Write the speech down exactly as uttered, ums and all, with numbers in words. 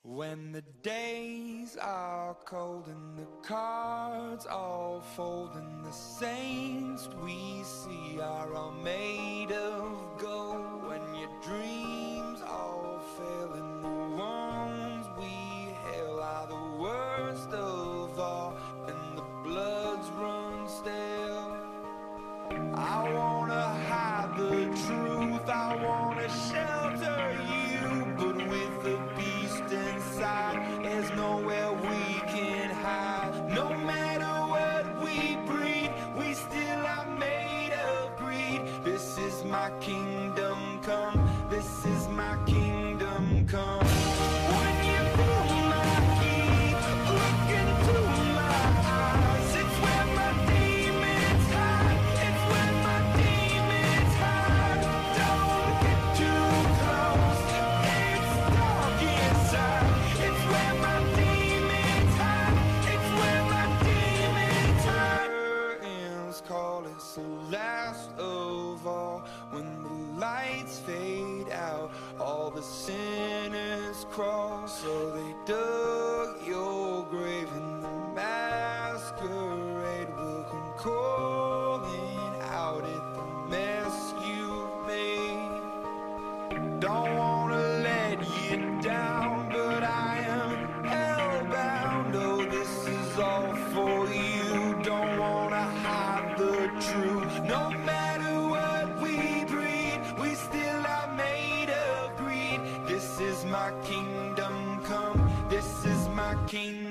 When the days are cold and the cards all fold and the saints we see are all made of gold, when your dreams all fail and the ones we hail are the worst of all and the bloods run stale, I wanna hide the truth, I wanna shelter you, but with the beast inside, there's nowhere we can hide. No matter what we breed, we still are made of greed. This is my kingdom come, this is my kingdom come. When you feel my heat, look into my eyes, it's where my demons hide, it's where my demons hide. Don't get too close, it's dark inside, it's where my demons hide, it's where my demons hide. Curtains call, it's the last of all. When the lights fade out, all the sinners crawl. So they dug your grave and the masquerade will come calling out at the mess you've made. Don't wanna let you down, but I am hellbound. Oh, this is all for you. Don't wanna hide the truth. No matter what we breed, we still are made of greed. This is my kingdom come, this is my kingdom.